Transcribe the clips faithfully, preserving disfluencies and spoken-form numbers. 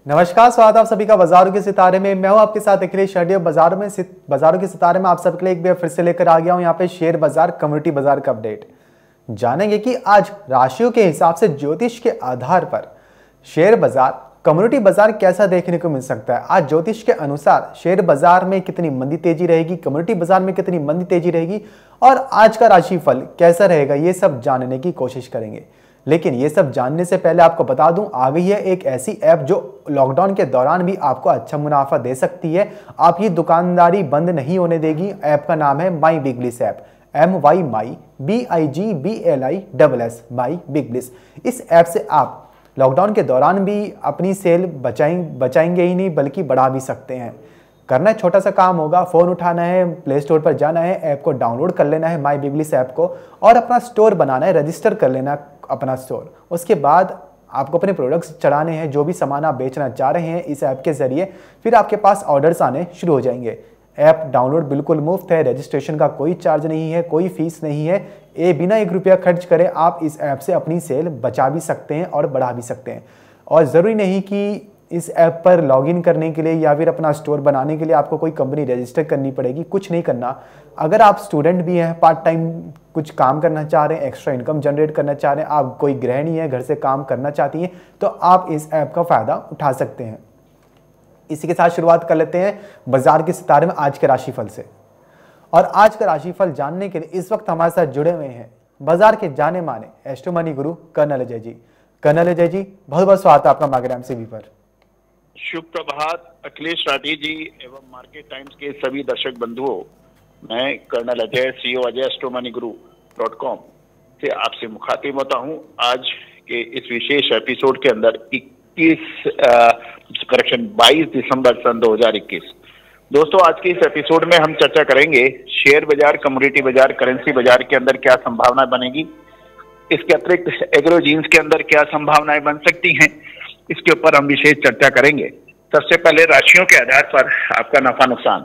नमस्कार, स्वागत है आप सभी का बाजारों के सितारे में। मैं हूं आपके साथ अखिलेश शर्डिया। बाजारों में बाजारों के सितारे में आप सबके लिए एक बार फिर से लेकर आ गया हूं यहाँ पे शेयर बाजार, कम्युनिटी बाजार का अपडेट। जानेंगे कि आज राशियों के हिसाब से ज्योतिष के आधार पर शेयर बाजार, कम्युनिटी बाजार कैसा देखने को मिल सकता है। आज ज्योतिष के अनुसार शेयर बाजार में कितनी मंदी तेजी रहेगी, कम्युनिटी बाजार में कितनी मंदी तेजी रहेगी और आज का राशिफल कैसा रहेगा, ये सब जानने की कोशिश करेंगे। लेकिन ये सब जानने से पहले आपको बता दूं, आ गई है एक ऐसी ऐप जो लॉकडाउन के दौरान भी आपको अच्छा मुनाफा दे सकती है। आप ये दुकानदारी बंद नहीं होने देगी। ऐप का नाम है my Bigliss app, M Y my B I G B L I double S, my Bigliss. इस ऐप से आप लॉकडाउन के दौरान भी अपनी सेल बचाएंगे बचाएंगे ही नहीं बल्कि बढ़ा भी सकते हैं। करना है छोटा सा काम होगा, फ़ोन उठाना है, प्ले स्टोर पर जाना है, ऐप को डाउनलोड कर लेना है माई बिगलिस ऐप को और अपना स्टोर बनाना है, रजिस्टर कर लेना अपना स्टोर। उसके बाद आपको अपने प्रोडक्ट्स चढ़ाने हैं, जो भी सामान आप बेचना चाह रहे हैं इस ऐप के ज़रिए, फिर आपके पास ऑर्डर्स आने शुरू हो जाएंगे। ऐप डाउनलोड बिल्कुल मुफ्त है, रजिस्ट्रेशन का कोई चार्ज नहीं है, कोई फीस नहीं है। ये बिना एक रुपया खर्च करे आप इस ऐप से अपनी सेल बचा भी सकते हैं और बढ़ा भी सकते हैं। और ज़रूरी नहीं कि इस ऐप पर लॉगिन करने के लिए या फिर अपना स्टोर बनाने के लिए आपको कोई कंपनी रजिस्टर करनी पड़ेगी, कुछ नहीं करना। अगर आप स्टूडेंट भी हैं, पार्ट टाइम कुछ काम करना चाह रहे हैं, एक्स्ट्रा इनकम जनरेट करना चाह रहे हैं, आप कोई गृहिणी है, घर से काम करना चाहती हैं, तो आप इस ऐप का फ़ायदा उठा सकते हैं। इसी के साथ शुरुआत कर लेते हैं बाजार के सितारे में आज के राशिफल से। और आज का राशिफल जानने के लिए इस वक्त हमारे साथ जुड़े हुए हैं बाजार के जाने माने astro money guru colonel Ajay ji. Colonel Ajay ji, बहुत बहुत स्वागत है आपका मार्केट एमसीवी पर। शुभ प्रभात अखिलेश राठी जी एवं मार्केट टाइम्स के सभी दर्शक बंधुओं। मैं colonel Ajay, CEO Ajay astro money guru dot com से आपसे मुखातिब होता हूं। आज के इस विशेष एपिसोड के अंदर इक्कीस करेक्शन बाईस दिसंबर सन दो हज़ार इक्कीस। दोस्तों, आज के इस एपिसोड में हम चर्चा करेंगे शेयर बाजार, कमोडिटी बाजार, करेंसी बाजार के अंदर क्या संभावनाएं बनेगी। इसके अतिरिक्त एग्रो जीन्स के अंदर क्या संभावनाएं बन सकती हैं, इसके ऊपर हम विशेष चर्चा करेंगे। सबसे पहले राशियों के आधार पर आपका नफा नुकसान।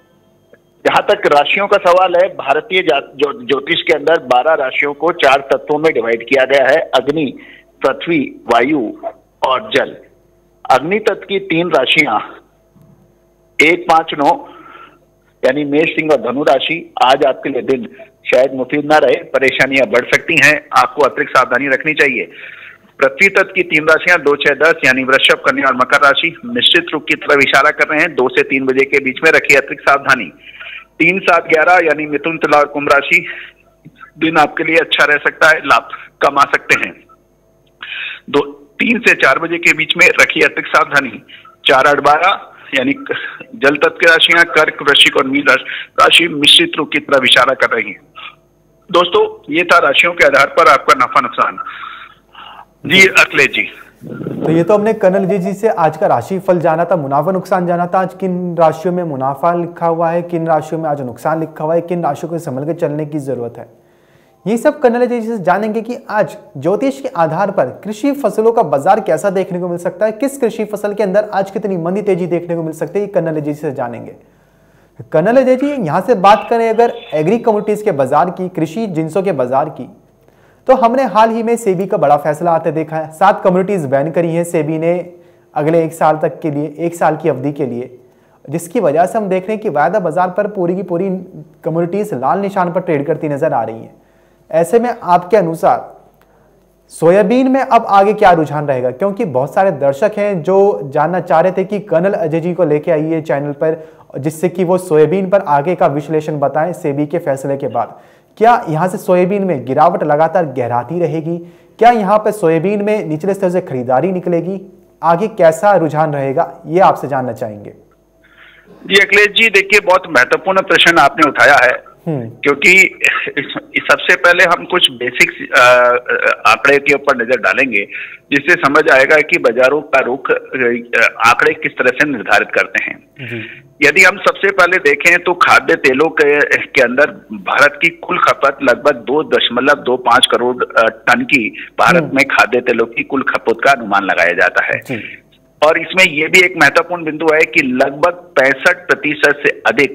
जहां तक राशियों का सवाल है, भारतीय ज्योतिष के अंदर बारह राशियों को चार तत्वों में डिवाइड किया गया है, अग्नि, पृथ्वी, वायु और जल। अग्नि तत्व की तीन राशियां एक पांच नौ यानी मेष, सिंह और धनु राशि। आज आपके लिए दिन शायद मुफीद ना रहे, परेशानियां बढ़ सकती हैं, आपको अतिरिक्त सावधानी रखनी चाहिए। पृथ्वी तत्व की तीन राशियां दो छह दस यानी वृषभ, कन्या और मकर राशि निश्चित रूप की तरफ इशारा कर रहे हैं। दो से तीन बजे के बीच में रखिए अतिरिक्त सावधानी। तीन सात ग्यारह यानी मिथुन, तुला और कुंभ राशि, दिन आपके लिए अच्छा रह सकता है, लाभ कमा सकते हैं। दो तीन से चार बजे के बीच में रखिए अतिरिक्त सावधानी। चार आठ बारह यानी जल तत्व की राशियां कर्क, वृश्चिक और मीन राशि मिश्रित रूप की तरफ इशारा कर रही है। दोस्तों, ये था राशियों के आधार पर आपका नफा नुकसान। जी अखिलेश जी, तो ये तो हमने कर्नल जी जी से आज का राशिफल जाना था, मुनाफा नुकसान जाना था। आज किन राशियों में मुनाफा लिखा हुआ है, किन राशियों में आज नुकसान लिखा हुआ है, किन राशियों को संभल के चलने की जरूरत है, ये सब कर्नल जी से जानेंगे कि आज ज्योतिष के आधार पर कृषि फसलों का बाजार कैसा देखने को मिल सकता है, किस कृषि फसल के अंदर आज कितनी मंदी तेजी देखने को मिल सकती है, कर्नल जी से जानेंगे। कर्नल अजय जी, यहाँ से बात करें अगर एग्री कमोडिटीज के बाजार की, कृषि जिन्सों के बाजार की, तो हमने हाल ही में सेबी का बड़ा फैसला आते देखा है। सात कम्युनिटीज बैन करी है सेबी ने अगले एक साल तक के लिए, एक साल की अवधि के लिए, जिसकी वजह से हम देख रहे हैं कि वायदा बाजार पर पूरी की पूरी कम्युनिटीज लाल निशान पर ट्रेड करती नजर आ रही हैं। ऐसे में आपके अनुसार सोयाबीन में अब आगे क्या रुझान रहेगा, क्योंकि बहुत सारे दर्शक हैं जो जानना चाह रहे थे कि कर्नल अजय जी को लेके आइए चैनल पर, जिससे कि वो सोयाबीन पर आगे का विश्लेषण बताएं सेबी के फैसले के बाद। क्या यहां से सोयाबीन में गिरावट लगातार गहराती रहेगी, क्या यहां पर सोयाबीन में निचले स्तर से खरीदारी निकलेगी, आगे कैसा रुझान रहेगा, ये आपसे जानना चाहेंगे। जी अखिलेश जी, देखिए बहुत महत्वपूर्ण प्रश्न आपने उठाया है, क्योंकि सबसे पहले हम कुछ बेसिक आंकड़े के ऊपर नजर डालेंगे, जिससे समझ आएगा कि बाजारों का रुख आंकड़े किस तरह से निर्धारित करते हैं। यदि हम सबसे पहले देखें तो खाद्य तेलों के, के अंदर भारत की कुल खपत लगभग दो दशमलव दो पांच करोड़ टन की भारत में खाद्य तेलों की कुल खपत का अनुमान लगाया जाता है। और इसमें यह भी एक महत्वपूर्ण बिंदु है कि लगभग पैंसठ प्रतिशत से अधिक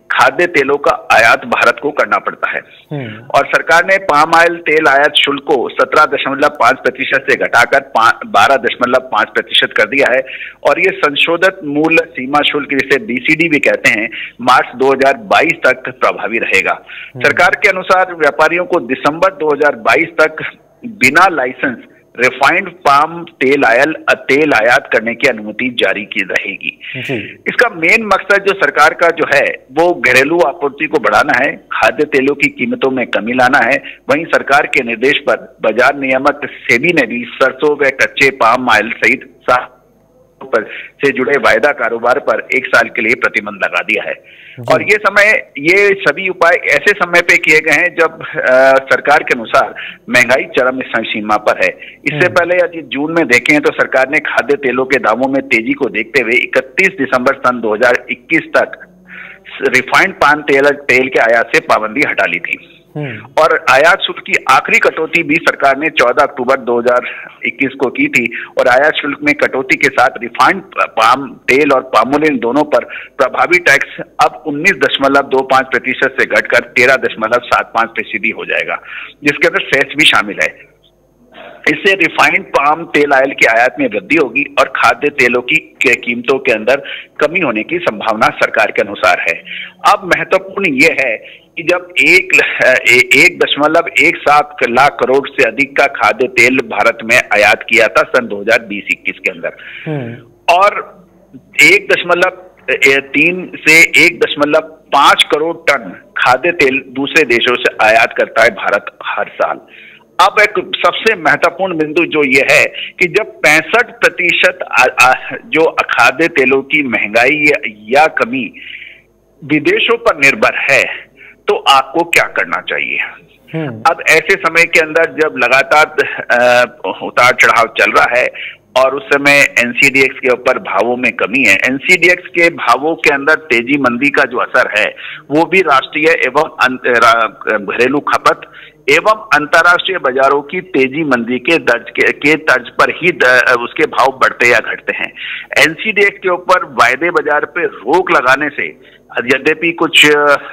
खाद्य तेलों का आयात भारत को करना पड़ता है। और सरकार ने पाम ऑयल तेल आयात शुल्क को सत्रह दशमलव पांच प्रतिशत से घटाकर बारह दशमलव पांच प्रतिशत कर दिया है और ये संशोधित मूल्य सीमा शुल्क जिसे बीसीडी भी कहते हैं मार्च दो हज़ार बाईस तक प्रभावी रहेगा। सरकार के अनुसार व्यापारियों को दिसंबर दो हज़ार बाईस तक बिना लाइसेंस रिफाइंड पाम तेल आयल तेल आयात करने की अनुमति जारी की रहेगी। इसका मेन मकसद जो सरकार का जो है वो घरेलू आपूर्ति को बढ़ाना है, खाद्य तेलों की कीमतों में कमी लाना है। वहीं सरकार के निर्देश पर बाजार नियामक सेबी ने भी सरसों व कच्चे पाम ऑयल सहित पर से जुड़े वायदा कारोबार पर एक साल के लिए प्रतिबंध लगा दिया है। और ये समय ये सभी उपाय ऐसे समय पे किए गए हैं जब आ, सरकार के अनुसार महंगाई चरम सीमा पर है। इससे पहले यदि जून में देखें तो सरकार ने खाद्य तेलों के दामों में तेजी को देखते हुए इकतीस दिसंबर सन दो हज़ार इक्कीस तक रिफाइंड पाम तेल तेल के आयात से पाबंदी हटा ली थी। और आयात शुल्क की आखिरी कटौती भी सरकार ने चौदह अक्टूबर दो हज़ार इक्कीस को की थी और आयात शुल्क में कटौती के साथ रिफाइंड पाम तेल और पामोलिन दोनों पर प्रभावी टैक्स अब उन्नीस दशमलव दो पांच प्रतिशत से घटकर तेरह दशमलव सात पांच फीसदी हो जाएगा, जिसके अंदर सेस भी शामिल है। इससे रिफाइंड पाम तेल आयल की आयात में वृद्धि होगी और खाद्य तेलों की कीमतों के अंदर कमी होने की संभावना सरकार के अनुसार है। अब महत्वपूर्ण यह है कि जब एक एक दशमलव एक सात लाख करोड़ से अधिक का खाद्य तेल भारत में आयात किया था सन दो हज़ार बीस इक्कीस के अंदर और एक दशमलव तीन से एक दशमलव पांच करोड़ टन खाद्य तेल दूसरे देशों से आयात करता है भारत हर साल। अब एक सबसे महत्वपूर्ण बिंदु जो ये है कि जब पैंसठ प्रतिशत जो खाद्य तेलों की महंगाई या, या कमी विदेशों पर निर्भर है तो आपको क्या करना चाहिए। अब ऐसे समय के अंदर जब लगातार उतार चढ़ाव चल रहा है और उस समय एनसीडीएक्स के ऊपर भावों में कमी है, एनसीडीएक्स के भावों के अंदर तेजी मंदी का जो असर है वो भी राष्ट्रीय एवं घरेलू खपत एवं अंतर्राष्ट्रीय बाजारों की तेजी मंदी के दर्ज के, के तर्ज पर ही उसके भाव बढ़ते या घटते हैं। एनसीडीएक्स के ऊपर वायदे बाजार पे रोक लगाने से यद्यपि कुछ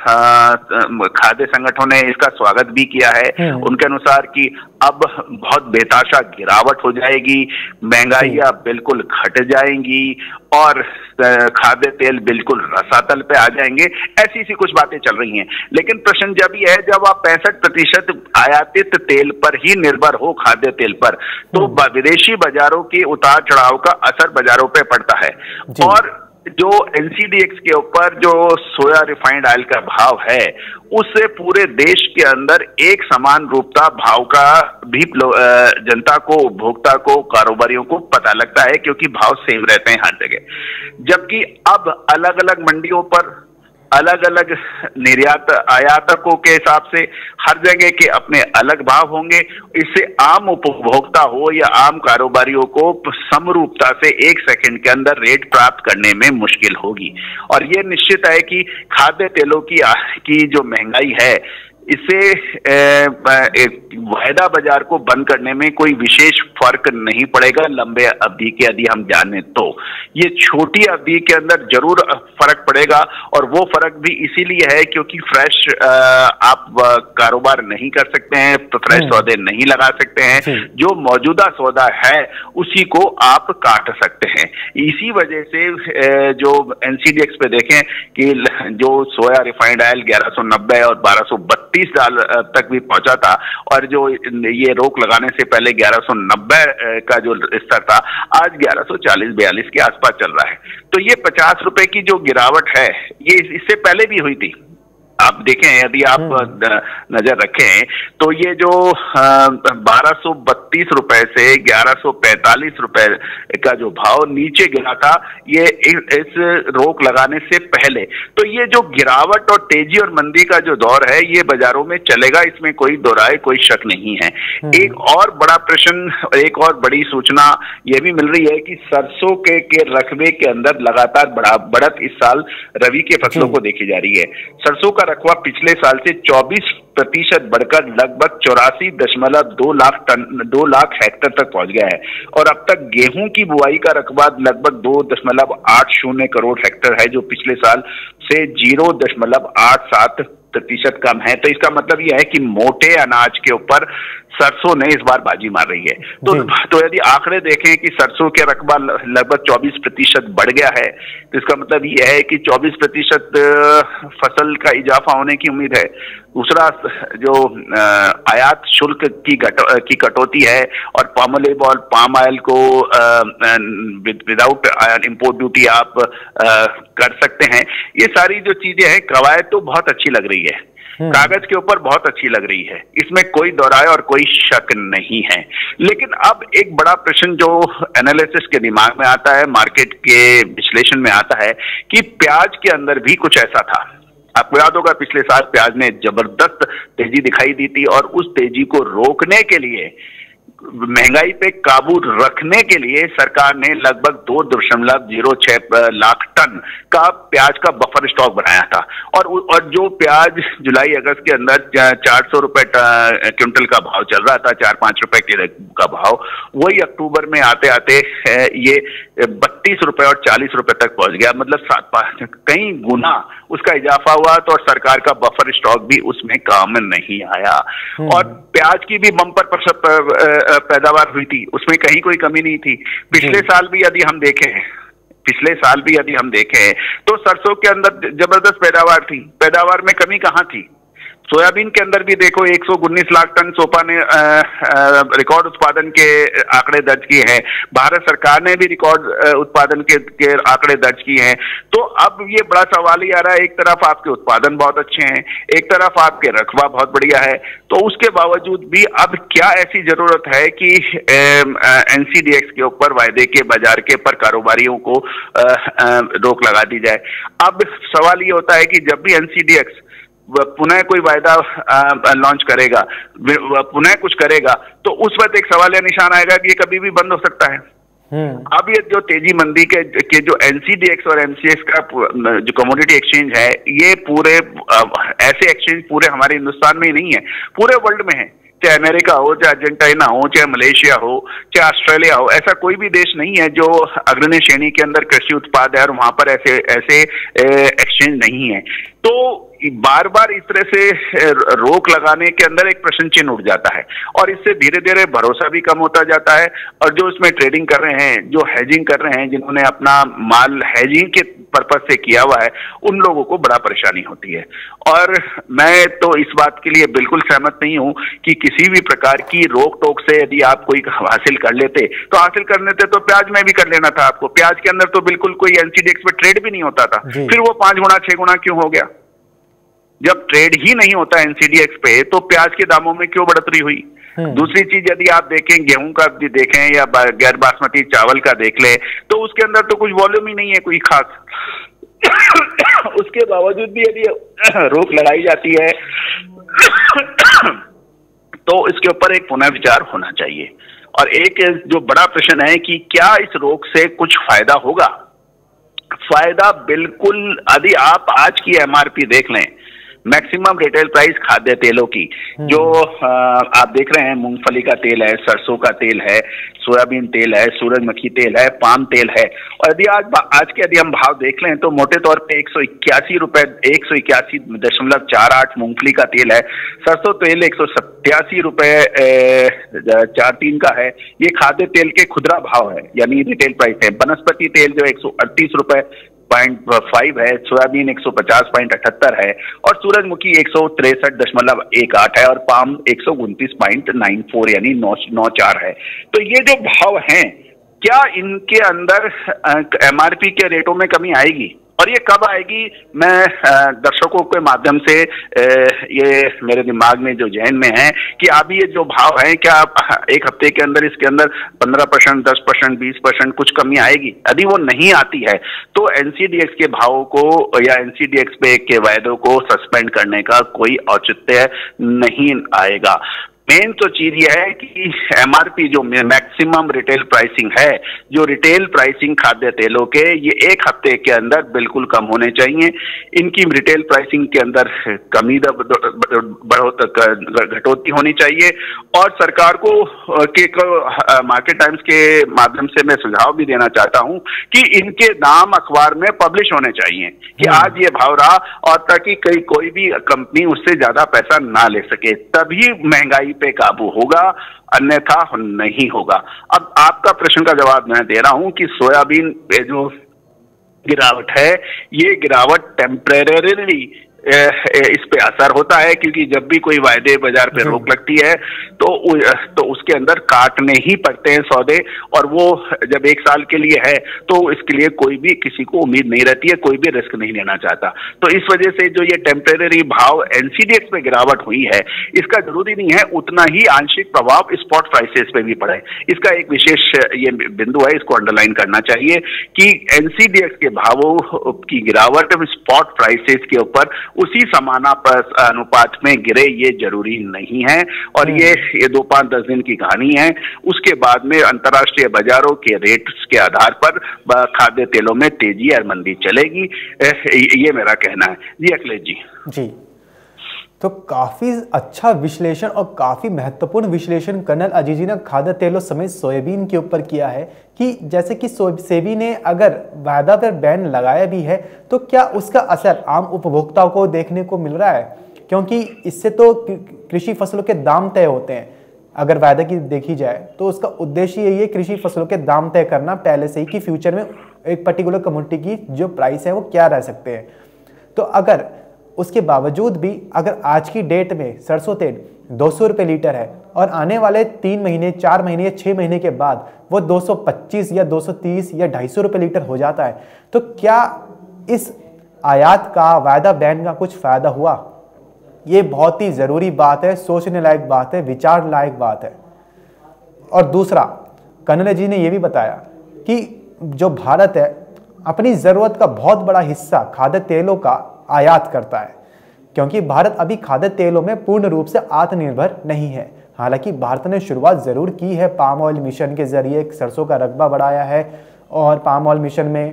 खाद्य संगठनों ने इसका स्वागत भी किया है, उनके अनुसार कि अब बहुत बेताशा गिरावट हो जाएगी, महंगाइयां बिल्कुल घट जाएंगी और खाद्य तेल बिल्कुल रसातल पे आ जाएंगे, ऐसी सी कुछ बातें चल रही हैं। लेकिन प्रश्न जब यह है जब आप पैंसठ प्रतिशत आयातित तेल पर ही निर्भर हो खाद्य तेल पर, तो विदेशी बाजारों के उतार चढ़ाव का असर बाजारों पे पड़ता है। और जो एनसीडीएक्स के ऊपर जो सोया रिफाइंड ऑयल का भाव है उससे पूरे देश के अंदर एक समान रूपता भाव का भी जनता को, उपभोक्ता को, कारोबारियों को पता लगता है क्योंकि भाव सेम रहते हैं हर जगह। जबकि अब अलग अलग मंडियों पर अलग अलग निर्यात आयातकों के हिसाब से हर जगह के अपने अलग भाव होंगे। इससे आम उपभोक्ता हो या आम कारोबारियों को समरूपता से एक सेकंड के अंदर रेट प्राप्त करने में मुश्किल होगी। और ये निश्चित है कि खाद्य तेलों की की जो महंगाई है इससे वायदा बाजार को बंद करने में कोई विशेष फर्क नहीं पड़ेगा लंबे अवधि के यदि हम जाने तो। ये छोटी अवधि के अंदर जरूर फर्क पड़ेगा और वो फर्क भी इसीलिए है क्योंकि फ्रेश आप कारोबार नहीं कर सकते हैं, तो फ्रेश सौदे नहीं लगा सकते हैं, जो मौजूदा सौदा है उसी को आप काट सकते हैं। इसी वजह से जो एनसीडीएक्स पे देखें कि जो सोया रिफाइंड ऑयल ग्यारह सौ नब्बे और बारह सौ बत्तीस डॉलर तक भी पहुंचा था और जो ये रोक लगाने से पहले ग्यारह सौ नब्बे का जो स्तर था आज ग्यारह सौ चालीस बयालीस के आसपास चल रहा है। तो ये पचास रुपए की जो गिरावट है ये इससे पहले भी हुई थी। आप देखें यदि आप नजर रखें तो ये जो बारह सौ बत्तीस रुपए से ग्यारह सौ पैंतालीस रुपए का जो भाव नीचे गिरा था ये इस रोक लगाने से पहले, तो ये जो गिरावट और तेजी और मंदी का जो दौर है ये बाजारों में चलेगा, इसमें कोई दो राय कोई शक नहीं है। एक और बड़ा प्रश्न, एक और बड़ी सूचना ये भी मिल रही है कि सरसों के, के रकबे के अंदर लगातार बड़ा बढ़त इस साल रबी के फसलों को देखी जा रही है। सरसों का रकबा पिछले साल से चौबीस प्रतिशत बढ़कर लगभग चौरासी दशमलव दो लाख टन दो लाख हेक्टेयर तक पहुंच गया है। और अब तक गेहूं की बुआई का रकबा लगभग दो दशमलव आठ शून्य करोड़ हेक्टेयर है, जो पिछले साल से जीरो दशमलव आठ सात प्रतिशत कम है। तो इसका मतलब यह है कि मोटे अनाज के ऊपर सरसों ने इस बार बाजी मार रही है। तो तो यदि आंकड़े देखें कि सरसों के रकबा लगभग चौबीस प्रतिशत बढ़ गया है, तो इसका मतलब यह है कि चौबीस प्रतिशत फसल का इजाफा होने की उम्मीद है। दूसरा, जो आयात शुल्क की की कटौती है और पाम ऑयल और पाम ऑयल को विदाउट इंपोर्ट ड्यूटी आप आ, कर सकते हैं। ये सारी जो चीजें हैं, कवायद तो बहुत अच्छी लग रही है, कागज के ऊपर बहुत अच्छी लग रही है, इसमें कोई दोहराए और कोई शक नहीं है। लेकिन अब एक बड़ा प्रश्न जो एनालिसिस के दिमाग में आता है, मार्केट के विश्लेषण में आता है, कि प्याज के अंदर भी कुछ ऐसा था। आपको याद होगा पिछले साल प्याज ने जबरदस्त तेजी दिखाई दी थी और उस तेजी को रोकने के लिए, महंगाई पे काबू रखने के लिए सरकार ने लगभग दो दशमलव जीरो छह लाख टन का प्याज का बफर स्टॉक बनाया था। और और जो प्याज जुलाई अगस्त के अंदर चार सौ रुपए क्विंटल का भाव चल रहा था, चार पांच रुपए का भाव, वही अक्टूबर में आते आते ये बत्तीस रुपए और चालीस रुपए तक पहुंच गया। मतलब सात पांच कई गुना उसका इजाफा हुआ। तो और सरकार का बफर स्टॉक भी उसमें काम नहीं आया। और प्याज की भी बम्पर पैदावार हुई थी, उसमें कहीं कोई कमी नहीं थी। पिछले साल भी यदि हम देखें पिछले साल भी यदि हम देखें तो सरसों के अंदर जबरदस्त पैदावार थी। पैदावार में कमी कहाँ थी? सोयाबीन के अंदर भी देखो एक सौ उन्नीस लाख टन सोपा ने रिकॉर्ड उत्पादन के आंकड़े दर्ज किए हैं। भारत सरकार ने भी रिकॉर्ड उत्पादन के, के आंकड़े दर्ज किए हैं। तो अब ये बड़ा सवाल ही आ रहा है, एक तरफ आपके उत्पादन बहुत अच्छे हैं, एक तरफ आपके रकबा बहुत बढ़िया है, तो उसके बावजूद भी अब क्या ऐसी जरूरत है कि एनसीडीएक्स के ऊपर, वायदे के बाजार के पर कारोबारियों को आ, आ, रोक लगा दी जाए। अब सवाल ये होता है कि जब भी एनसीडीएक्स पुनः कोई वायदा लॉन्च करेगा, पुनः कुछ करेगा, तो उस वक्त एक सवाल या निशान आएगा कि ये कभी भी बंद हो सकता है। अब ये जो तेजी मंदी के, के जो एनसीडीएक्स और एमसीएक्स का जो कमोडिटी एक्सचेंज है, ये पूरे ऐसे एक्सचेंज पूरे हमारे हिंदुस्तान में ही नहीं है, पूरे वर्ल्ड में है। चाहे अमेरिका हो, चाहे अर्जेंटीना हो, चाहे मलेशिया हो, चाहे ऑस्ट्रेलिया हो, ऐसा कोई भी देश नहीं है जो अग्रणी श्रेणी के अंदर कृषि उत्पाद है और वहां पर ऐसे ऐसे एक्सचेंज नहीं है। तो बार बार इस तरह से रोक लगाने के अंदर एक प्रश्न चिन्ह उठ जाता है और इससे धीरे धीरे भरोसा भी कम होता जाता है। और जो इसमें ट्रेडिंग कर रहे हैं, जो हेजिंग कर रहे हैं, जिन्होंने अपना माल हेजिंग के पर्पज से किया हुआ है, उन लोगों को बड़ा परेशानी होती है। और मैं तो इस बात के लिए बिल्कुल सहमत नहीं हूं कि किसी भी प्रकार की रोक टोक से यदि आप कोई हासिल कर लेते तो हासिल कर लेते तो प्याज में भी कर लेना था आपको। प्याज के अंदर तो बिल्कुल कोई एनसीडीएक्स पे ट्रेड भी नहीं होता था, फिर वो पांच गुना छह गुना क्यों हो गया? जब ट्रेड ही नहीं होता एनसीडीएक्स पे तो प्याज के दामों में क्यों बढ़ोतरी हुई? दूसरी चीज यदि आप देखें, गेहूं का भी देखें या गैर बासमती चावल का देख ले, तो उसके अंदर तो कुछ वॉल्यूम ही नहीं है कोई खास। उसके बावजूद भी यदि रोक लगाई जाती है तो इसके ऊपर एक पुनः विचार होना चाहिए। और एक जो बड़ा प्रश्न है कि क्या इस रोक से कुछ फायदा होगा? फायदा बिल्कुल, यदि आप आज की एमआरपी देख लें, मैक्सिमम रिटेल प्राइस खाद्य तेलों की, जो आ, आप देख रहे हैं, मूंगफली का तेल है, सरसों का तेल है, सोयाबीन तेल है, सूरजमुखी तेल है, पाम तेल है। और यदि आज आज के यदि हम भाव देख लें तो मोटे तौर पे एक सौ इक्यासी रुपए एक सौ इक्यासी दशमलव चार आठ मूंगफली का तेल है, सरसों तेल एक सौ सत्यासी रुपए चार तीन का है। ये खाद्य तेल के खुदरा भाव है, यानी रिटेल प्राइस है। वनस्पति तेल जो एक सौ अड़तीस रुपए पॉइंट फाइव है, सोयाबीन एक सौ पचास पॉइंट अठहत्तर है और सूरजमुखी एक सौ तिरसठ दशमलव एक आठ है और पाम एक सौ उनतीस पॉइंट नाइन फोर यानी नौ नौ चार है। तो ये जो भाव हैं, क्या इनके अंदर एमआरपी के रेटों में कमी आएगी? और ये कब आएगी? मैं दर्शकों के माध्यम से ये मेरे दिमाग में जो जहन में है कि अभी ये जो भाव है, क्या एक हफ्ते के अंदर इसके अंदर पंद्रह परसेंट दस परसेंट बीस परसेंट कुछ कमी आएगी? यदि वो नहीं आती है तो एनसीडीएक्स के भावों को या एनसीडीएक्स पे के वायदों को सस्पेंड करने का कोई औचित्य नहीं आएगा। मेन तो चीज यह है कि एमआरपी जो मैक्सिमम रिटेल प्राइसिंग है, जो रिटेल प्राइसिंग खाद्य तेलों के, ये एक हफ्ते के अंदर बिल्कुल कम होने चाहिए। इनकी रिटेल प्राइसिंग के अंदर कमी बढ़ोत घटोती होनी चाहिए। और सरकार को के मार्केट टाइम्स के माध्यम से मैं सुझाव भी देना चाहता हूं कि इनके दाम अखबार में पब्लिश होने चाहिए कि आज ये भाव रहा, और ताकि कई कोई भी कंपनी उससे ज्यादा पैसा ना ले सके, तभी महंगाई पे काबू होगा, अन्यथा नहीं होगा। अब आपका प्रश्न का जवाब मैं दे रहा हूं कि सोयाबीन पे जो गिरावट है, ये गिरावट टेम्परेरीली इस पे असर होता है, क्योंकि जब भी कोई वायदे बाजार पे रोक लगती है तो तो उसके अंदर काटने ही पड़ते हैं सौदे, और वो जब एक साल के लिए है तो इसके लिए कोई भी किसी को उम्मीद नहीं रहती है, कोई भी रिस्क नहीं लेना चाहता। तो इस वजह से जो ये टेम्परेरी भाव एनसीडीएक्स में गिरावट हुई है, इसका जरूरी नहीं है उतना ही आंशिक प्रभाव स्पॉट प्राइसेस पे भी पड़े। इसका एक विशेष ये बिंदु है, इसको अंडरलाइन करना चाहिए कि एनसीडीएक्स के भावों की गिरावट स्पॉट प्राइसेस के ऊपर उसी समानुपात में गिरे, ये जरूरी नहीं है। और ये ये दो पांच दस दिन की कहानी है। उसके बाद में अंतर्राष्ट्रीय बाजारों के रेट्स के आधार पर खाद्य तेलों में तेजी और मंदी चलेगी, ये मेरा कहना है। जी अखिलेश जी। जी, तो काफी अच्छा विश्लेषण और काफी महत्वपूर्ण विश्लेषण कर्नल अजीत जी ने खाद्य तेलों समेत सोयाबीन के ऊपर किया है कि जैसे कि सेबी ने अगर वायदा पर बैन लगाया भी है तो क्या उसका असर आम उपभोक्ताओं को देखने को मिल रहा है, क्योंकि इससे तो कृषि फसलों के दाम तय होते हैं। अगर वायदा की देखी जाए तो उसका उद्देश्य यही है कृषि फसलों के दाम तय करना पहले से ही कि फ्यूचर में एक पर्टिकुलर कमोडिटी की जो प्राइस है वो क्या रह सकते हैं। तो अगर उसके बावजूद भी अगर आज की डेट में सरसों तेल दो सौ रुपये लीटर है और आने वाले तीन महीने चार महीने या छः महीने के बाद वो दो सौ पच्चीस या दो सौ तीस या ढाई सौ रुपये लीटर हो जाता है, तो क्या इस आयात का वायदा बैन का कुछ फ़ायदा हुआ? ये बहुत ही ज़रूरी बात है, सोचने लायक बात है, विचार लायक बात है। और दूसरा, कर्नल जी ने यह भी बताया कि जो भारत है अपनी ज़रूरत का बहुत बड़ा हिस्सा खाद्य तेलों का आयात करता है, क्योंकि भारत अभी खाद्य तेलों में पूर्ण रूप से आत्मनिर्भर नहीं है। हालांकि भारत ने शुरुआत ज़रूर की है, पाम ऑयल मिशन के ज़रिए सरसों का रकबा बढ़ाया है और पाम ऑयल मिशन में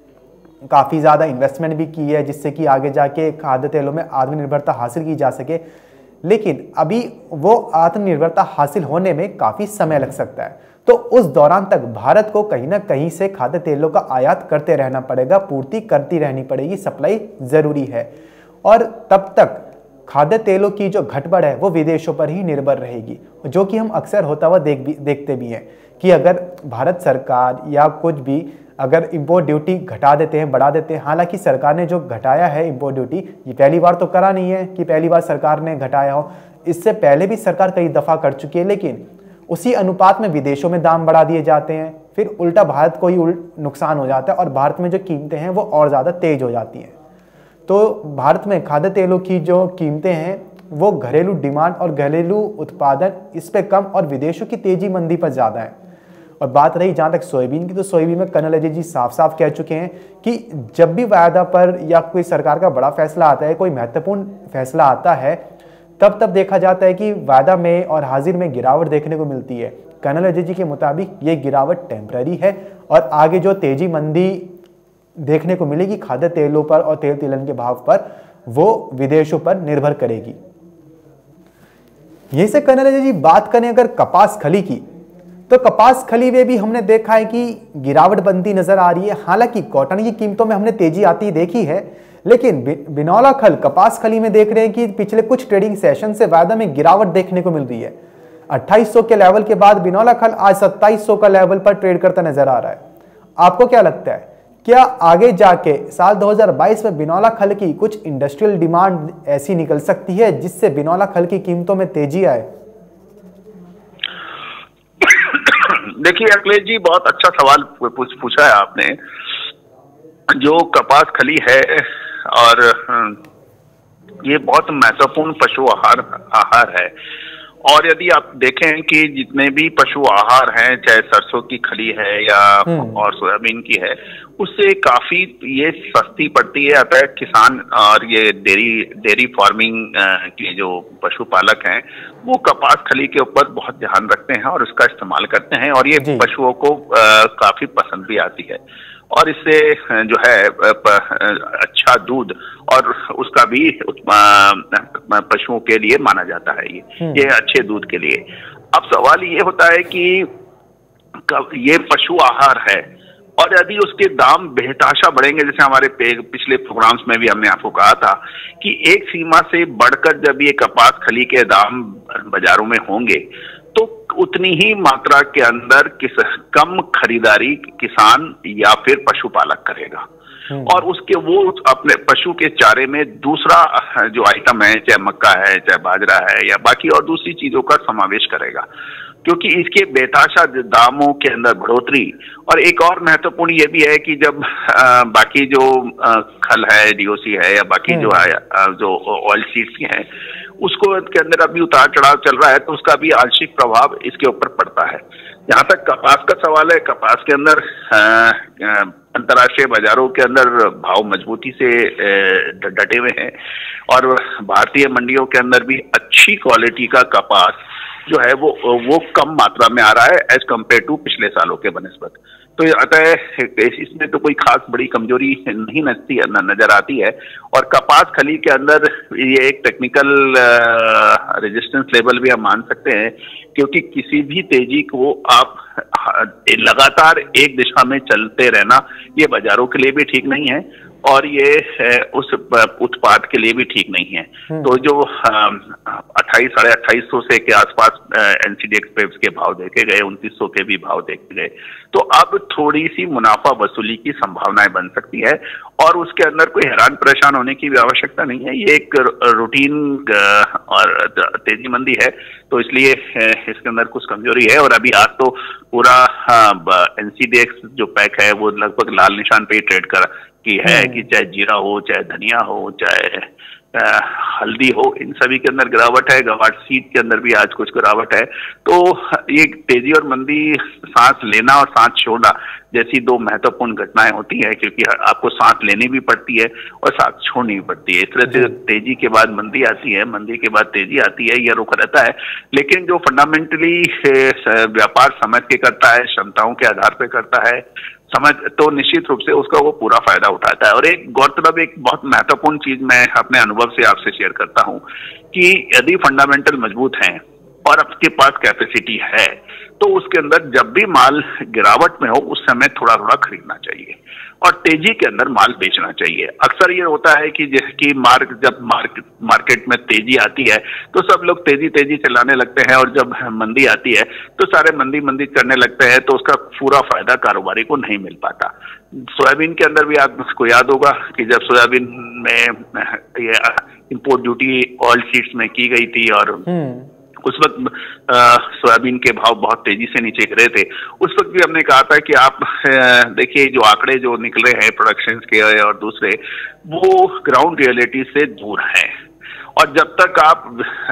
काफ़ी ज़्यादा इन्वेस्टमेंट भी की है, जिससे कि आगे जाके खाद्य तेलों में आत्मनिर्भरता हासिल की जा सके। लेकिन अभी वो आत्मनिर्भरता हासिल होने में काफ़ी समय लग सकता है, तो उस दौरान तक भारत को कहीं ना कहीं से खाद्य तेलों का आयात करते रहना पड़ेगा, पूर्ति करती रहनी पड़ेगी, सप्लाई ज़रूरी है। और तब तक खाद्य तेलों की जो घटबढ़ है वो विदेशों पर ही निर्भर रहेगी, जो कि हम अक्सर होता हुआ देख भी देखते भी हैं कि अगर भारत सरकार या कुछ भी अगर इंपोर्ट ड्यूटी घटा देते हैं, बढ़ा देते हैं। हालांकि सरकार ने जो घटाया है इंपोर्ट ड्यूटी, ये पहली बार तो करा नहीं है कि पहली बार सरकार ने घटाया हो, इससे पहले भी सरकार कई दफ़ा कर चुकी है, लेकिन उसी अनुपात में विदेशों में दाम बढ़ा दिए जाते हैं, फिर उल्टा भारत को ही उल्ट नुकसान हो जाता है और भारत में जो कीमतें हैं वो और ज़्यादा तेज हो जाती हैं। तो भारत में खाद्य तेलों की जो कीमतें हैं वो घरेलू डिमांड और घरेलू उत्पादन इस पे कम और विदेशों की तेजी मंदी पर ज़्यादा है। और बात रही जहाँ तक सोयाबीन की, तो सोयाबीन में कर्नल अजीत जी साफ साफ कह चुके हैं कि जब भी वायदा पर या कोई सरकार का बड़ा फैसला आता है, कोई महत्वपूर्ण फैसला आता है, तब तब देखा जाता है कि वायदा में और हाजिर में गिरावट देखने को मिलती है। कर्नल अजीत जी के मुताबिक ये गिरावट टेम्पररी है और आगे जो तेजी मंदी देखने को मिलेगी खाद्य तेलों पर और तेल तिलहन के भाव पर, वो विदेशों पर निर्भर करेगी। यहीं से कर्नल अजीत जी बात करें अगर कपास खली की, तो कपास खली में भी हमने देखा है कि गिरावट बनती नजर आ रही है। हालांकि कॉटन की कीमतों में हमने तेजी आती देखी है, लेकिन बिनौला खल कपास खली में देख रहे हैं कि पिछले कुछ ट्रेडिंग सेशन से वायदा में गिरावट देखने को मिल रही है। अट्ठाईस सौ के लेवल के बाद बिनौला खल आज सत्ताईस सौ का लेवल पर ट्रेड करता नजर आ रहा है। आपको क्या लगता है, क्या आगे जाके साल दो हज़ार बाईस में बिनौला खल की कुछ इंडस्ट्रियल डिमांड ऐसी निकल सकती है जिससे बिनौला खल की कीमतों में तेजी आए? देखिए अखिलेश जी, बहुत अच्छा सवाल पूछा है आपने। जो कपास खली है और ये बहुत महत्वपूर्ण पशु आहार आहार है और यदि आप देखें कि जितने भी पशु आहार हैं, चाहे सरसों की खली है या और सोयाबीन की है, उससे काफी ये सस्ती पड़ती है। अतः किसान और ये डेयरी डेयरी फार्मिंग के जो पशुपालक हैं वो कपास खली के ऊपर बहुत ध्यान रखते हैं और उसका इस्तेमाल करते हैं, और ये पशुओं को आ, काफी पसंद भी आती है। और इससे जो है अच्छा दूध और उसका भी पशुओं के लिए माना जाता है, ये ये अच्छे दूध के लिए। अब सवाल ये होता है कि ये पशु आहार है और यदि उसके दाम बेतहाशा बढ़ेंगे, जैसे हमारे पिछले प्रोग्राम्स में भी हमने आपको कहा था कि एक सीमा से बढ़कर जब ये कपास खली के दाम बाजारों में होंगे तो उतनी ही मात्रा के अंदर किस कम खरीदारी किसान या फिर पशुपालक करेगा, और उसके वो अपने पशु के चारे में दूसरा जो आइटम है, चाहे मक्का है, चाहे बाजरा है या बाकी और दूसरी चीजों का समावेश करेगा, क्योंकि इसके बेतहाशा दामों के अंदर बढ़ोतरी। और एक और महत्वपूर्ण ये भी है कि जब आ, बाकी जो आ, खल है, डीओसी है या बाकी जो है आ, जो ऑयल सीड्स हैं उसको के अंदर अभी उतार चढ़ाव चल रहा है, तो उसका भी आंशिक प्रभाव इसके ऊपर पड़ता है। जहां तक कपास का सवाल है, कपास के अंदर अंतर्राष्ट्रीय बाजारों के अंदर भाव मजबूती से डटे हुए हैं और भारतीय मंडियों के अंदर भी अच्छी क्वालिटी का कपास जो है वो वो कम मात्रा में आ रहा है एज कम्पेयर टू पिछले सालों के बनिस्बत। तो अतः इसमें तो कोई खास बड़ी कमजोरी नहीं नजती नजर आती है। और कपास खली के अंदर ये एक टेक्निकल रेजिस्टेंस लेवल भी हम मान सकते हैं, क्योंकि किसी भी तेजी को आप लगातार एक दिशा में चलते रहना ये बाजारों के लिए भी ठीक नहीं है और ये उस उत्पाद के लिए भी ठीक नहीं है। तो जो अट्ठाईस साढ़े अट्ठाईस सौ से के आसपास एनसीडीएक्स पेप्स के भाव देखे गए, उनतीस सौ के भी भाव देखे गए, तो अब थोड़ी सी मुनाफा वसूली की संभावनाएं बन सकती है और उसके अंदर कोई हैरान परेशान होने की भी आवश्यकता नहीं है। ये एक रूटीन और तेजी मंदी है, तो इसलिए इसके अंदर कुछ कमजोरी है। और अभी आज तो पूरा एनसीडीएक्स जो पैक है वो लगभग लाल निशान पे ही ट्रेड कर की है कि चाहे जीरा हो, चाहे धनिया हो, चाहे आ, हल्दी हो, इन सभी के अंदर गिरावट है। गवार सीड के अंदर भी आज कुछ गिरावट है। तो ये तेजी और मंदी, सांस लेना और सांस छोड़ना जैसी दो महत्वपूर्ण घटनाएं होती है, क्योंकि आपको सांस लेनी भी पड़ती है और सांस छोड़नी भी पड़ती है। इस तरह से तेजी के बाद मंदी आती है, मंदी के बाद तेजी आती है, यह रुख रहता है। लेकिन जो फंडामेंटली व्यापार समझ के करता है, क्षमताओं के आधार पर करता है, समझ, तो निश्चित रूप से उसका वो पूरा फायदा उठाता है। और एक गौरतलब एक बहुत महत्वपूर्ण चीज मैं अपने अनुभव से आपसे शेयर करता हूं कि यदि फंडामेंटल मजबूत हैं और आपके पास कैपेसिटी है तो उसके अंदर जब भी माल गिरावट में हो उस समय थोड़ा थोड़ा खरीदना चाहिए और तेजी के अंदर माल बेचना चाहिए। अक्सर ये होता है कि कि मार्क जब मार्केट मार्केट में तेजी आती है तो सब लोग तेजी तेजी चलाने लगते हैं और जब मंदी आती है तो सारे मंदी मंदी करने लगते हैं, तो उसका पूरा फायदा कारोबारी को नहीं मिल पाता। सोयाबीन के अंदर भी आपको याद होगा कि जब सोयाबीन में ये इंपोर्ट ड्यूटी ऑयल सीड्स में की गई थी और उस वक्त सोयाबीन के भाव बहुत तेजी से नीचे गिरे थे, उस वक्त भी हमने कहा था कि आप देखिए जो आंकड़े जो निकले हैं प्रोडक्शन के और दूसरे, वो ग्राउंड रियलिटी से दूर हैं और जब तक आप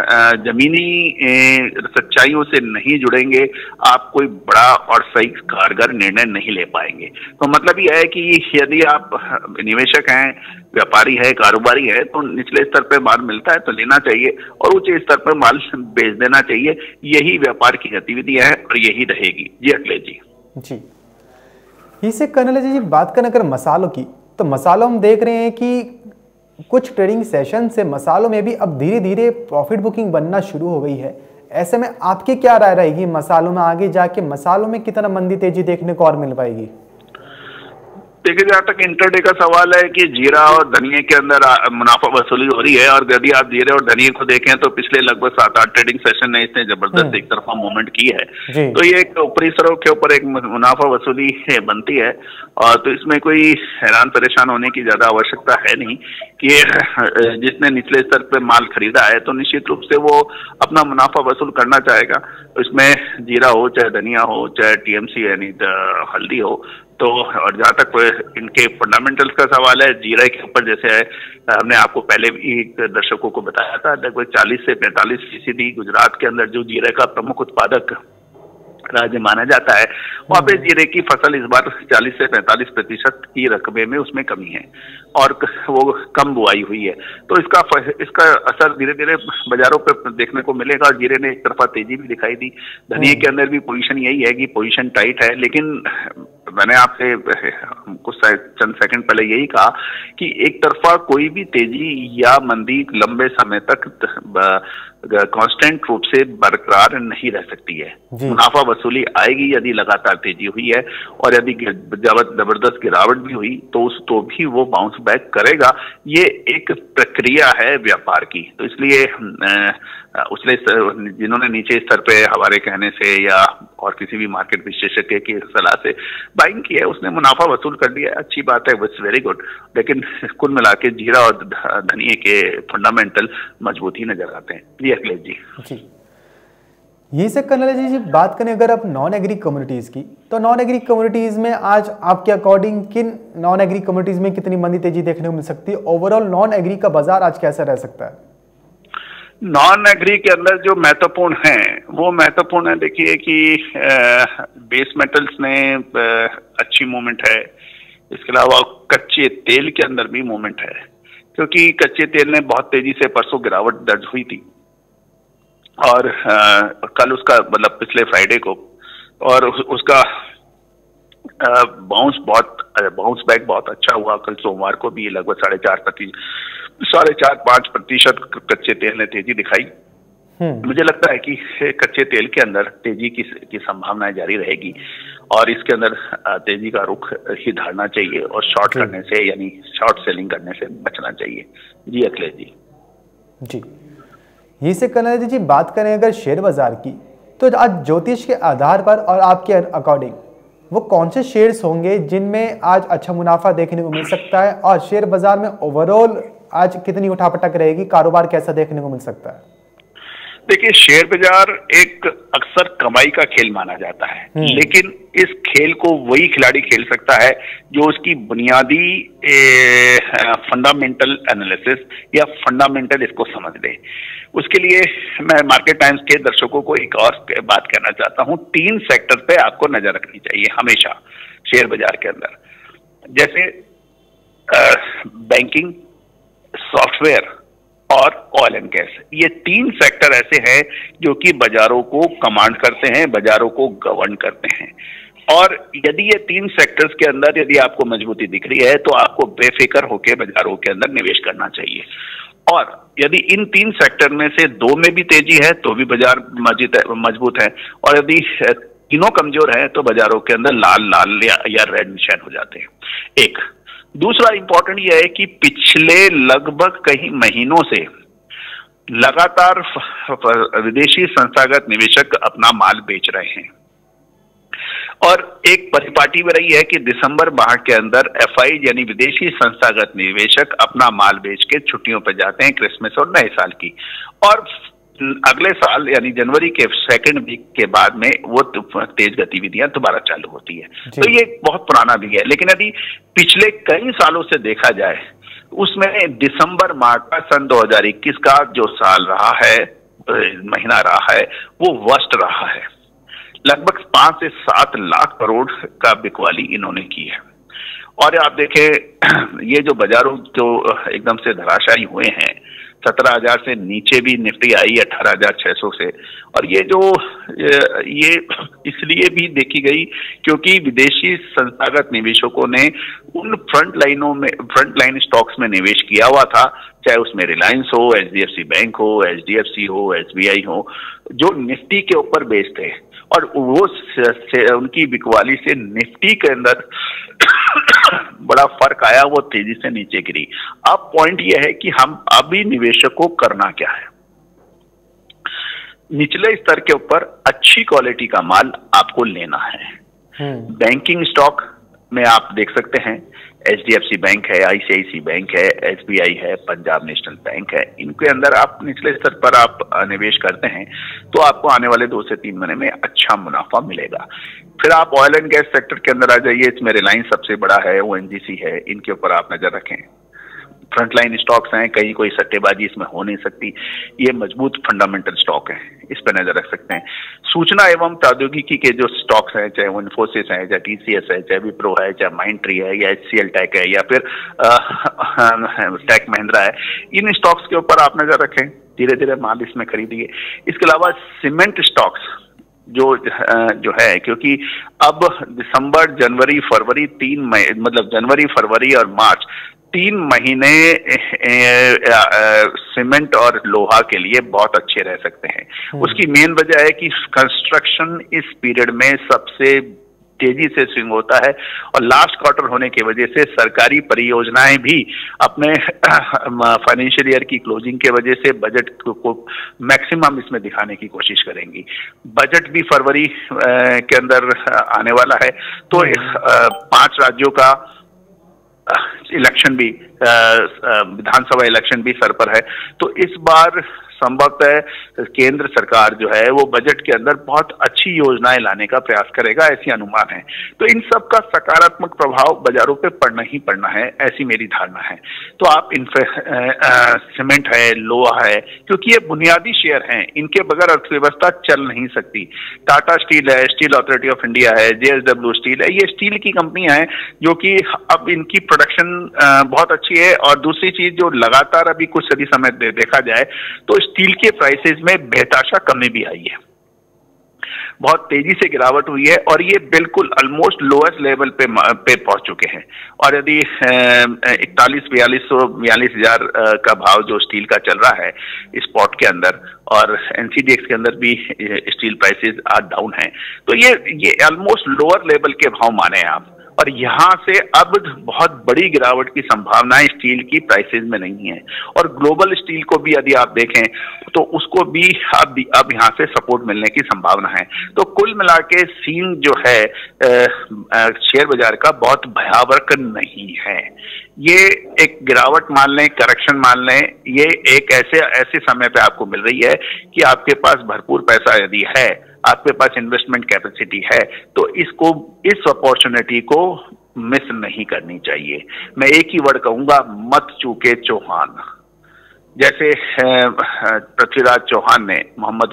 जमीनी सच्चाइयों से नहीं जुड़ेंगे आप कोई बड़ा और सही कारगर निर्णय नहीं ले पाएंगे। तो मतलब यह है कि यदि आप निवेशक हैं, व्यापारी है, कारोबारी है, तो निचले स्तर पर माल मिलता है तो लेना चाहिए और ऊंचे स्तर पर माल बेच देना चाहिए। यही व्यापार की गतिविधि है और यही रहेगी। जी अखिलेश जी। जी इसे कर्नल जी बात करें अगर मसालों की, तो मसालों हम देख रहे हैं कि कुछ ट्रेडिंग सेशन से मसालों में भी अब धीरे धीरे प्रॉफिट बुकिंग बनना शुरू हो गई है। ऐसे में आपकी क्या राय रहेगी मसालों में आगे जाके मसालों में कितना मंदी तेजी देखने को और मिल पाएगी? देखिए, जहाँ तक इंटरडे का सवाल है कि जीरा और धनिया के अंदर मुनाफा वसूली हो रही है और यदि आप जीरे और धनिया को देखें तो पिछले लगभग सात आठ ट्रेडिंग सेशन ने इसने जबरदस्त एक तरफा मूवमेंट की है, तो ये एक ऊपरी स्तरों के ऊपर एक मुनाफा वसूली बनती है और तो इसमें कोई हैरान परेशान होने की ज्यादा आवश्यकता है नहीं कि जिसने निचले स्तर पर माल खरीदा है तो निश्चित रूप से वो अपना मुनाफा वसूल करना चाहेगा। इसमें जीरा हो, चाहे धनिया हो, चाहे टीएमसी यानी हल्दी हो, तो और जहाँ तक इनके फंडामेंटल्स का सवाल है, जीरा के ऊपर जैसे है, हमने आपको पहले भी दर्शकों को बताया था, लगभग चालीस से पैंतालीस फीसदी गुजरात के अंदर जो जीरा का प्रमुख उत्पादक राज्य माना जाता है, वहाँ पे जीरे की फसल इस बार चालीस से पैंतालीस प्रतिशत की रकबे में उसमें कमी है और वो कम बुआई हुई है। तो इसका इसका असर धीरे धीरे बाजारों पे देखने को मिलेगा। और जीरे ने एक तरफा तेजी भी दिखाई दी। धनिये के अंदर भी पोजीशन यही है कि पोजीशन टाइट है, लेकिन मैंने आपसे कुछ चंद सेकंड पहले यही कहा कि एक तरफा कोई भी तेजी या मंदी लंबे समय तक कांस्टेंट रूप से बरकरार नहीं रह सकती है। मुनाफा वसूली आएगी यदि लगातार तेजी हुई है, और यदि जबरदस्त गिरावट भी हुई तो उस तो भी वो बाउंस बैक करेगा। ये एक प्रक्रिया है व्यापार की। तो इसलिए उसने जिन्होंने नीचे स्तर पे हमारे कहने से या और किसी भी मार्केट विशेषज्ञ की सलाह से बाइंग की है, उसने मुनाफा वसूल कर लिया, अच्छी बात है, इट्स वेरी गुड। लेकिन कुल मिला के जीरा और धनिये के फंडामेंटल मजबूत ही नजर आते हैं। जी अखिलेश जी जी यही से कर्नल जी, जी बात करें अगर आप नॉन एग्री कम्युनिटीज की, तो नॉन एग्री कम्युनिटीज में आज आपके अकॉर्डिंग किन नॉन एग्री कम्युनिटीज में कितनी मंदी तेजी देखने को मिल सकती है? ओवरऑल नॉन एग्री का बाजार आज कैसा रह सकता है? नॉन एग्री के अंदर जो महत्वपूर्ण है वो महत्वपूर्ण है, देखिए कि बेस मेटल्स ने अच्छी मूवमेंट है। इसके अलावा कच्चे तेल के अंदर भी मूवमेंट है, क्योंकि कच्चे तेल ने बहुत तेजी से परसों गिरावट दर्ज हुई थी और आ, कल उसका मतलब पिछले फ्राइडे को, और उस, उसका बाउंस बहुत बाउंस बैक बहुत अच्छा हुआ। कल सोमवार को भी लगभग साढ़े चार प्रतिशत साढ़े चार पांच प्रतिशत कच्चे तेल ने तेजी दिखाई। मुझे लगता है कि कच्चे तेल के अंदर तेजी की, की संभावनाएं जारी रहेगी और इसके अंदर तेजी का रुख ही धारना चाहिए और शॉर्ट करने से यानी शॉर्ट सेलिंग करने से बचना चाहिए। जी अखिलेश जी जी यही से कर्नल जी बात करें अगर शेयर बाजार की, तो आज ज्योतिष के आधार पर और आपके अकॉर्डिंग वो कौन से शेयर्स होंगे जिनमें आज अच्छा मुनाफा देखने को मिल सकता है, और शेयर बाजार में ओवरऑल आज कितनी उठापटक रहेगी, कारोबार कैसा देखने को मिल सकता है? देखिए, शेयर बाजार एक अक्सर कमाई का खेल माना जाता है, लेकिन इस खेल को वही खिलाड़ी खेल सकता है जो उसकी बुनियादी फंडामेंटल एनालिसिस या फंडामेंटल इसको समझ ले। उसके लिए मैं मार्केट टाइम्स के दर्शकों को एक और बात कहना चाहता हूं। तीन सेक्टर पे आपको नजर रखनी चाहिए हमेशा शेयर बाजार के अंदर, जैसे बैंकिंग, सॉफ्टवेयर और ऑयल एंड गैस। ये तीन सेक्टर ऐसे हैं जो कि बाजारों को कमांड करते हैं, बाजारों को गवर्न करते हैं। और यदि ये तीन सेक्टर्स के अंदर यदि आपको मजबूती दिख रही है तो आपको बेफिक्र होकर बाजारों के अंदर निवेश करना चाहिए। और यदि इन तीन सेक्टर में से दो में भी तेजी है तो भी बाजार मजबूत है, और यदि तीनों कमजोर है तो बाजारों के अंदर लाल लाल या, या रेड निशान हो जाते हैं। एक दूसरा इंपॉर्टेंट यह है कि पिछले लगभग कई महीनों से लगातार विदेशी संस्थागत निवेशक अपना माल बेच रहे हैं, और एक परिपाटी में रही है कि दिसंबर माह के अंदर एफआई यानी विदेशी संस्थागत निवेशक अपना माल बेच के छुट्टियों पर जाते हैं क्रिसमस और नए साल की, और अगले साल यानी जनवरी के सेकंड वीक के बाद में वो तेज गतिविधियां दोबारा चालू होती है। तो ये बहुत पुराना भी है, लेकिन यदि पिछले कई सालों से देखा जाए उसमें दिसंबर माह का सन दो हज़ार इक्कीस का जो साल रहा है, महीना रहा है, वो वर्स्ट रहा है। लगभग पांच से सात लाख करोड़ का बिकवाली इन्होंने की है। और आप देखें ये जो बाजारों जो एकदम से धराशायी हुए हैं, सत्रह हजार से नीचे भी निफ्टी आई अठारह हजार छह सौ से, और ये जो ये इसलिए भी देखी गई क्योंकि विदेशी संस्थागत निवेशकों ने उन फ्रंट लाइनों में फ्रंट लाइन स्टॉक्स में निवेश किया हुआ था, चाहे उसमें रिलायंस हो, एचडीएफसी बैंक हो, एचडीएफसी हो, एसबीआई हो, जो निफ्टी के ऊपर बेस्ड थे, और वो से, से, उनकी बिकवाली से निफ्टी के अंदर बड़ा फर्क आया, वो तेजी से नीचे गिरी। अब पॉइंट ये है कि हम अभी निवेशक को करना क्या है। निचले स्तर के ऊपर अच्छी क्वालिटी का माल आपको लेना है। बैंकिंग स्टॉक में आप देख सकते हैं H D F C bank है, I C I C bank है, एस बी आई है, पंजाब नेशनल बैंक है। इनके अंदर आप निचले स्तर पर आप निवेश करते हैं तो आपको आने वाले दो से तीन महीने में अच्छा मुनाफा मिलेगा। फिर आप ऑयल एंड गैस सेक्टर के अंदर आ जाइए। इसमें रिलायंस सबसे बड़ा है, ओ एन जी सी है, इनके ऊपर आप नजर रखें। फ्रंटलाइन स्टॉक्स हैं, कहीं कोई सट्टेबाजी इसमें हो नहीं सकती। ये मजबूत फंडामेंटल स्टॉक हैं, इस पर नजर रख सकते हैं। सूचना एवं प्रौद्योगिकी के जो स्टॉक्स हैं, चाहे वो इन्फोसिस है, चाहे टी सी एस है, चाहे विप्रो है, चाहे माइंडट्री है, या एच सी एल टेक है, या फिर टेक महिंद्रा है, इन स्टॉक्स के ऊपर आप नजर रखें। धीरे धीरे माल इसमें खरीदिए। इसके अलावा सीमेंट स्टॉक्स जो जो है, क्योंकि अब दिसंबर, जनवरी, फरवरी, तीन महीने, मतलब जनवरी, फरवरी और मार्च, तीन महीने सीमेंट और लोहा के लिए बहुत अच्छे रह सकते हैं। उसकी मेन वजह है कि कंस्ट्रक्शन इस पीरियड में सबसे तेजी से स्विंग होता है, और लास्ट क्वार्टर होने की वजह से सरकारी परियोजनाएं भी अपने फाइनेंशियल ईयर की क्लोजिंग के वजह से बजट को मैक्सिमम इसमें दिखाने की कोशिश करेंगी। बजट भी फरवरी के अंदर आने वाला है, तो पांच राज्यों का इलेक्शन भी, विधानसभा इलेक्शन भी सर पर है। तो इस बार संभवतः केंद्र सरकार जो है वो बजट के अंदर बहुत अच्छी योजनाएं लाने का प्रयास करेगा, ऐसी अनुमान है। तो इन सब का सकारात्मक प्रभाव बाजारों पे पड़ना ही पड़ना है, ऐसी मेरी धारणा है। तो आप सीमेंट है, लोहा है, क्योंकि ये बुनियादी शेयर हैं, इनके बगैर अर्थव्यवस्था चल नहीं सकती। टाटा स्टील है, स्टील अथॉरिटी ऑफ इंडिया है, जे एस डब्ल्यू स्टील है, ये स्टील की कंपनियां हैं जो कि अब इनकी प्रोडक्शन बहुत अच्छी है। और दूसरी चीज जो लगातार अभी कुछ सदी समय दे, देखा जाए तो स्टील के प्राइसेस में बेतहाशा कमी भी आई है, बहुत तेजी से गिरावट हुई है, और ये बिल्कुल ऑलमोस्ट लोएस्ट लेवल पे पे पहुंच चुके हैं। और यदि इकतालीस बयालीस सौ बयालीस हजार का भाव जो स्टील का चल रहा है स्पॉट के अंदर, और एन सी डी एक्स के अंदर भी स्टील प्राइसेस आज डाउन है, तो ये ये ऑलमोस्ट लोअर लेवल के भाव माने आप। और यहाँ से अब बहुत बड़ी गिरावट की संभावनाएं स्टील की प्राइसेस में नहीं है। और ग्लोबल स्टील को भी यदि आप देखें तो उसको भी अब अब यहाँ से सपोर्ट मिलने की संभावना है। तो कुल मिला के सीन जो है शेयर बाजार का बहुत भयावह नहीं है। ये एक गिरावट मान लें, करेक्शन मान लें, ये एक ऐसे ऐसे समय पे आपको मिल रही है कि आपके पास भरपूर पैसा यदि है, आपके पास इन्वेस्टमेंट कैपेसिटी है, तो इसको, इस अपॉर्चुनिटी को मिस नहीं करनी चाहिए। मैं एक ही वर्ड कहूंगा, मत चूके चौहान। जैसे पृथ्वीराज चौहान ने मोहम्मद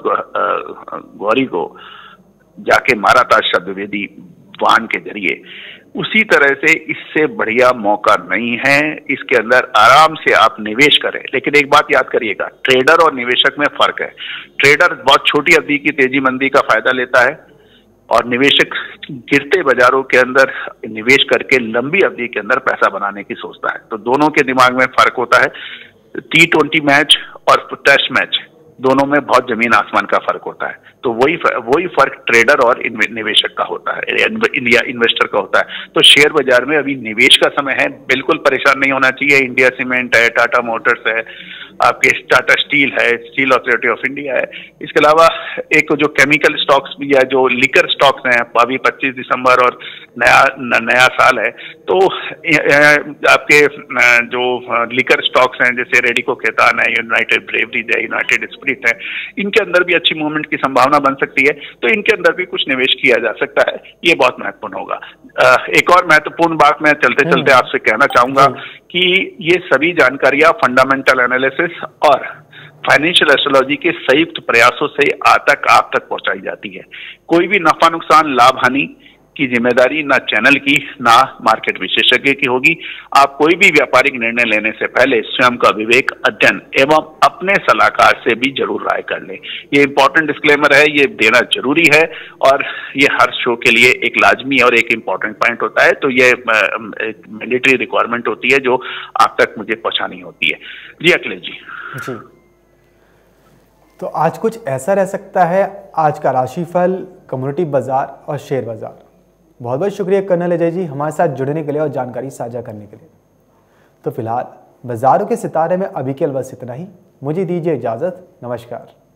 गौरी को जाके मारा था शब्दवेदी वाहन के जरिए, उसी तरह से इससे बढ़िया मौका नहीं है। इसके अंदर आराम से आप निवेश करें, लेकिन एक बात याद करिएगा, ट्रेडर और निवेशक में फर्क है। ट्रेडर बहुत छोटी अवधि की तेजी मंदी का फायदा लेता है, और निवेशक गिरते बाजारों के अंदर निवेश करके लंबी अवधि के अंदर पैसा बनाने की सोचता है। तो दोनों के दिमाग में फर्क होता है। टी ट्वेंटी मैच और टेस्ट मैच, दोनों में बहुत जमीन आसमान का फर्क होता है। तो वही वही फर्क ट्रेडर और निवेशक का होता है, इंडिया इन्वेस्टर का होता है। तो शेयर बाजार में अभी निवेश का समय है, बिल्कुल परेशान नहीं होना चाहिए। इंडिया सीमेंट है, टाटा मोटर्स है, आपके टाटा स्टील है, स्टील अथॉरिटी ऑफ इंडिया है। इसके अलावा एक जो केमिकल स्टॉक्स भी है, जो लिकर स्टॉक्स हैं, अभी पच्चीस दिसंबर और नया न, नया साल है, तो आपके जो लिकर स्टॉक्स हैं जैसे रेडिको खेतान है, यूनाइटेड ब्रेवरीज है, यूनाइटेड स्पिरिट है, इनके अंदर भी अच्छी मूवमेंट की संभावना बन सकती है। तो इनके अंदर भी कुछ निवेश किया जा सकता है, ये बहुत महत्वपूर्ण होगा। एक और महत्वपूर्ण बात मैं चलते चलते आपसे कहना चाहूंगा कि ये सभी जानकारियां फंडामेंटल एनालिसिस और फाइनेंशियल एस्ट्रोलॉजी के संयुक्त प्रयासों से आज तक आप तक पहुंचाई जाती है। कोई भी नफा नुकसान, लाभ हानि की जिम्मेदारी ना चैनल की, ना मार्केट विशेषज्ञ की होगी। आप कोई भी व्यापारिक निर्णय लेने से पहले स्वयं का विवेक, अध्ययन एवं अपने सलाहकार से भी जरूर राय कर लें। ये इंपॉर्टेंट डिस्क्लेमर है, ये देना जरूरी है, और ये हर शो के लिए एक लाजमी और एक इम्पॉर्टेंट पॉइंट होता है। तो ये मैंडेटरी रिक्वायरमेंट होती है जो आप तक मुझे पहुंचानी होती है। जी अखिलेश जी। जी, तो आज कुछ ऐसा रह सकता है आज का राशिफल, कम्युनिटी बाजार और शेयर बाजार। बहुत बहुत शुक्रिया कर्नल अजय जी हमारे साथ जुड़ने के लिए और जानकारी साझा करने के लिए। तो फिलहाल बाजारों के सितारे में अभी के लिए बस इतना ही। मुझे दीजिए इजाज़त, नमस्कार।